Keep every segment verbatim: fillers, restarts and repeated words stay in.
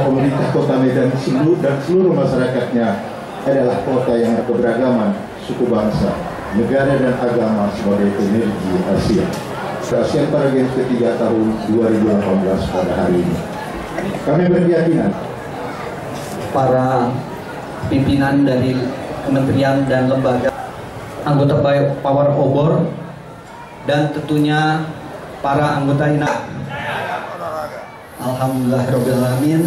pemerintah Kota Medan seluruh dan seluruh masyarakatnya adalah kota yang berkeberagaman suku bangsa, negara dan agama sebagai energi Asia. Asian Para Games ketiga tahun dua ribu delapan belas pada hari ini. Kami berkeyakinan para pimpinan dari kementerian dan lembaga, anggota Power Obor, dan tentunya para anggota I N A G. Alhamdulillahirrahmanirrahim.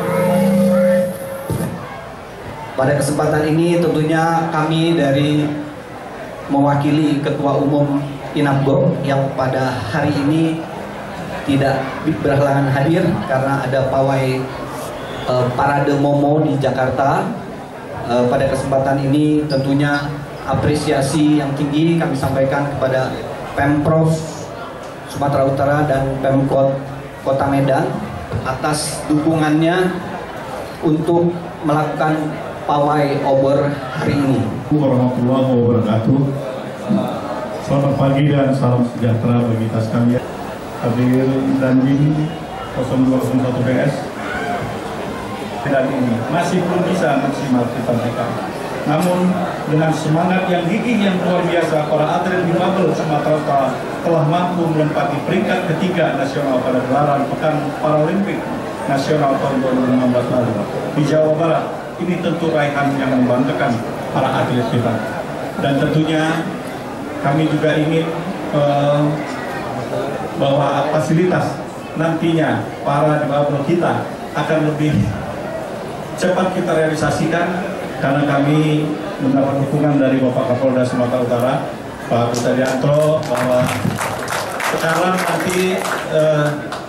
Pada kesempatan ini tentunya kami dari mewakili Ketua Umum INAFGOK yang pada hari ini tidak berhalangan hadir karena ada pawai e, Parade Momo di Jakarta. E, pada kesempatan ini tentunya apresiasi yang tinggi kami sampaikan kepada Pemprov Sumatera Utara dan Pemkot Kota Medan atas dukungannya untuk melakukan pawai obor hari ini. Warahmatullahi wabarakatuh. Selamat pagi dan salam sejahtera bagi kita sekalian. Hadir dan ini nol dua nol satu B S dan ini masih belum bisa maksimal kita berikan. Namun dengan semangat yang gigih yang luar biasa, para atlet difabel Sumatera Utara telah mampu menempati peringkat ketiga nasional pada gelaran Pekan Paralimpik Nasional tahun dua ribu enam belas lalu di Jawa Barat. Ini tentu raihan yang membanggakan para atlet kita. Dan tentunya kami juga ingin uh, bahwa fasilitas nantinya para difabel kita akan lebih cepat kita realisasikan, karena kami mendapat dukungan dari Bapak Kapolda Sumatera Utara, Pak Kusadianto, bahwa sekarang nanti eh,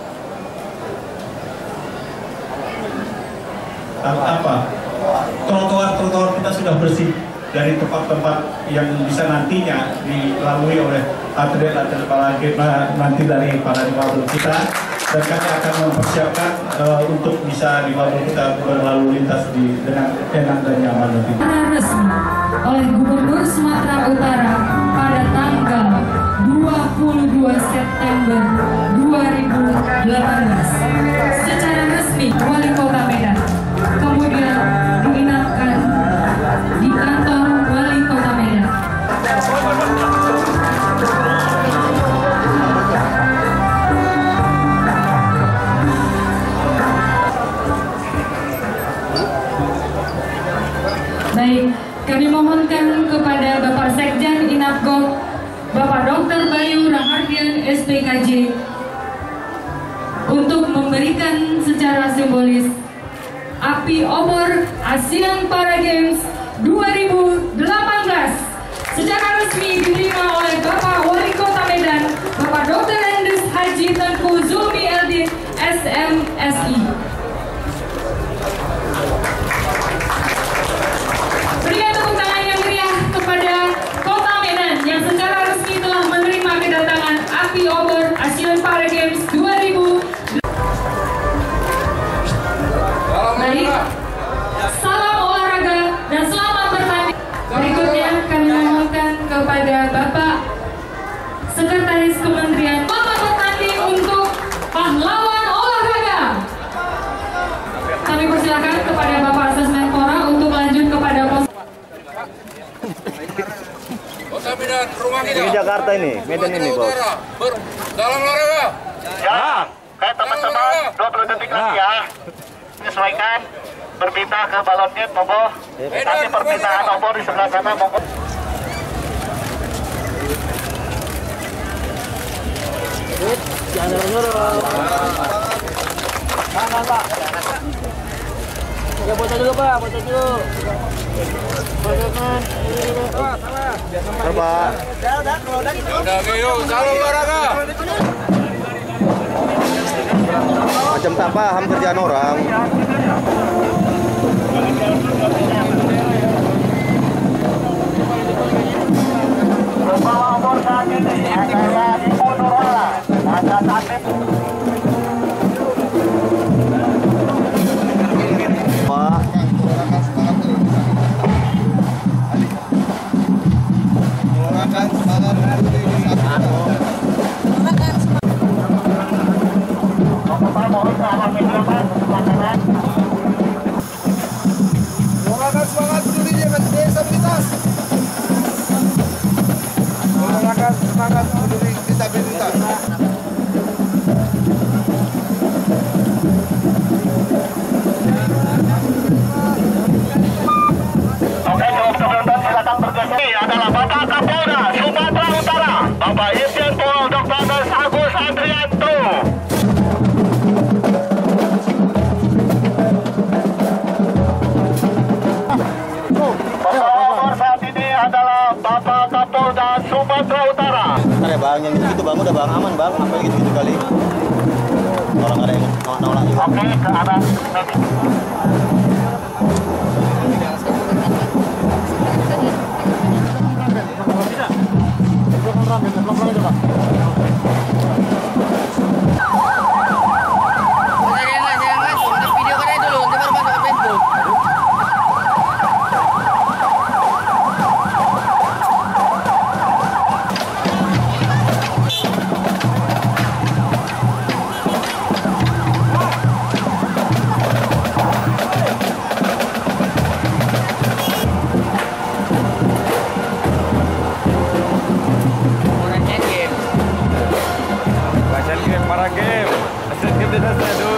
apa trotoar-trotoar kita sudah bersih dari tempat-tempat yang bisa nantinya dilalui oleh atlet-atlet Paragames nanti dari para difabel kita, dan kami akan mempersiapkan uh, untuk bisa difabel kita berlalu lintas di dengan enak dan nyaman nanti. Resmi oleh Gubernur Sumatera Utara pada tanggal dua puluh dua September dua ribu delapan belas secara resmi Wali Kota Medan, kemudian diinapkan di kantor Wali Kota Medan. Baik, kami mohonkan kepada Bapak Sekjen INAFGOK, Bapak Doktor Bayu Rahardian S P K J, untuk memberikan secara simbolis api obor Asian Para Games dua ribu delapan belas secara resmi diterima oleh Bapak Wali Kota Medan, Bapak Doktor Andes Haji Tengku Zulmi Eldin S M S I. Berikan tepuk tangan yang meriah kepada Kota Medan yang secara resmi telah menerima kedatangan api obor Asian Para Games dua ribu. Baik, salam olahraga dan selamat bertanding. Berikutnya kami mohonkan kepada Bapak Sekretaris Kementerian Bapak bertanding untuk pahlawan olahraga. Kami persilakan kepada Bapak Asesmen Pora untuk lanjut kepada pos. Kota Medan, rumah kita. Di Jakarta ini, Medan ini, Bos. Dalam olahraga. Ya, kayak teman-teman, dua puluh detik lagi ya. Menyesuaikan, berpindah ke balonnya, monggo. Nanti perpindahan obor di sebelah sana, monggo. Jangan nyuruh. Mana, Pak? Ya, foto dulu, Pak, foto dulu. Foto kan. Pak, salah. Pak. Udah, udah, yuk, salam olahraga. Macam tak paham kerjaan orang. Membawa obor saat ini adalah Ibu Nurhola. Ada tatip. Pak. Menggunakan semangat Mohon ke arah meja, Pak, ke sebelah kanan. semangat peduli disabilitas. Oke, cukup sebelum silakan bergeser. Ini adalah Bapak Kapolda Sumatera Utara, Bapak Irjen Pol Doktor Agus Andrianto. Pembawa saat ini adalah Bapak Kapolda Sumatera Utara. Bentar ya bang, yang gitu bang udah bang aman bang, apa gitu-gitu kali. Orang ada yang nolak juga. Oke, ke arah para game. Acérquate a Sador.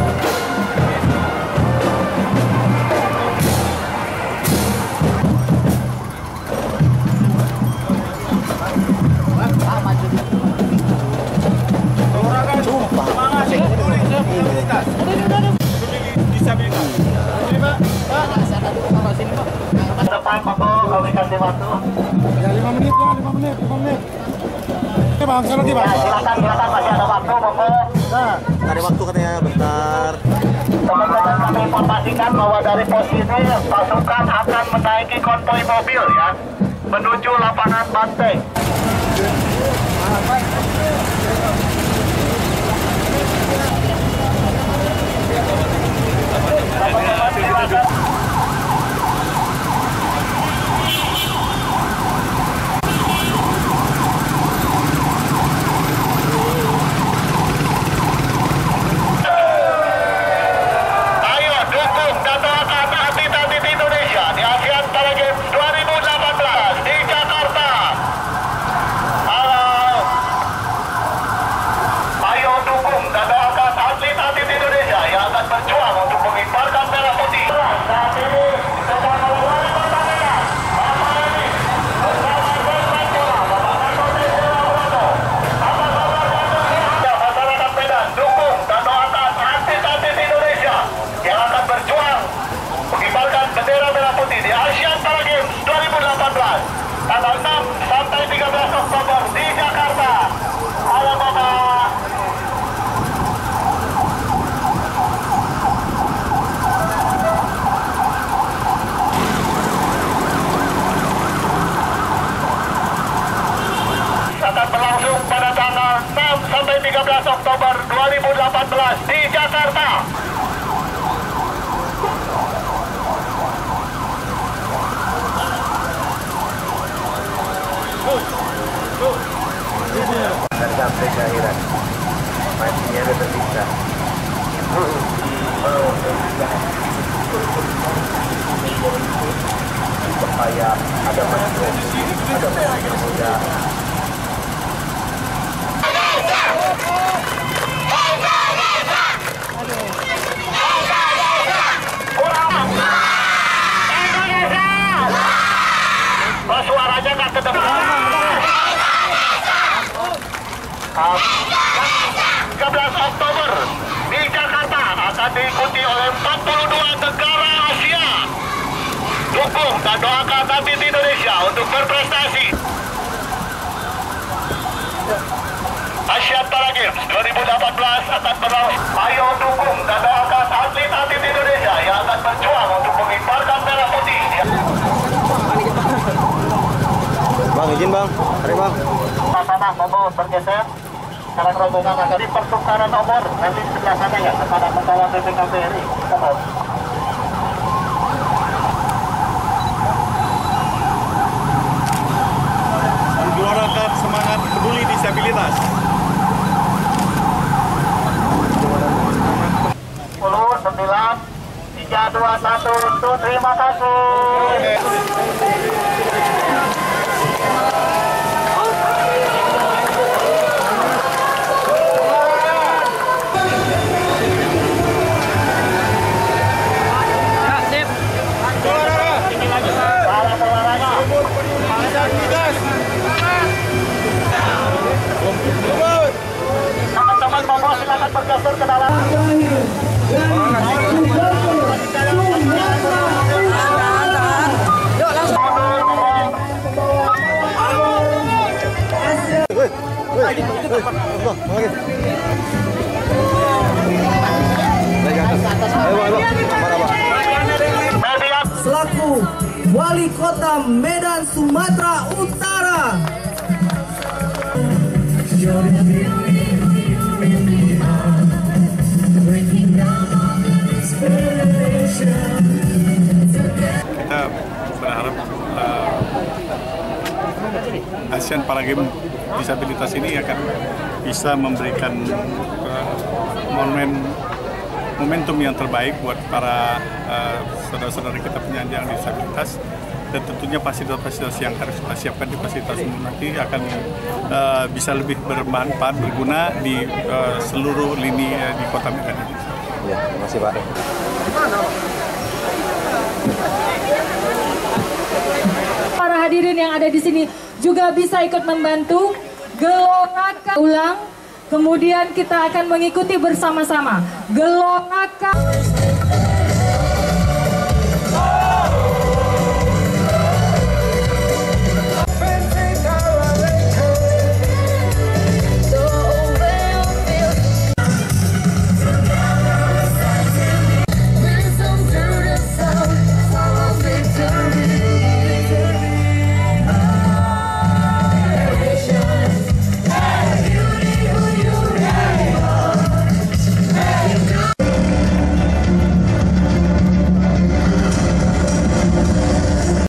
depan Bapak kami kasih waktu. Ya lima menit ya, lima menit, lima menit. Oke bang, saya lagi bang. Ya, silakan, silakan masih ada waktu Bapak. Nah, Ada waktu katanya bentar. Teman-teman kami informasikan bahwa dari pos ini pasukan akan menaiki konvoi mobil ya menuju lapangan Banteng. Teman-teman silakan. Tanggal enam sampai tiga belas Oktober di Jakarta. Halo Bapak. Akan berlangsung pada tanggal enam sampai tiga belas Oktober dua ribu delapan belas di Jakarta. Dan sampai ke akhirat matinya udah terpisah. Supaya ada manusia, ada manusia muda. Suaranya nggak kedengaran. tiga belas Oktober di Jakarta akan diikuti oleh empat puluh dua negara Asia. Dukung dan doakan atlet Indonesia untuk berprestasi. Asian Para Games dua ribu delapan belas akan berlangsung. Ayo dukung dan doakan atlet-atlet Indonesia yang akan berjuang untuk mengibarkan merah putih. Bang izin bang, mari bang. Sana mau bergeser. Sekarang rombongan akan di pertukaran nomor nanti sebelah sana ya kepada pembawa B P K B R I. Menggelorakan semangat peduli disabilitas. sepuluh, sembilan, tiga, dua, satu, untuk terima kasih. perkenalan. Selaku Wali Kota Medan Sumatera Utara. Kita berharap uh, Asian Para Games disabilitas ini akan bisa memberikan uh, momen momentum yang terbaik buat para uh, saudara-saudara kita penyandang disabilitas, dan tentunya fasilitas-fasilitas yang harus kita siapkan di fasilitas umum nanti akan uh, bisa lebih bermanfaat, berguna di uh, seluruh lini uh, di Kota Medan ini. Ya, terima kasih Pak. Para hadirin yang ada di sini juga bisa ikut membantu gelongakan ulang. Kemudian kita akan mengikuti bersama-sama gelongakan.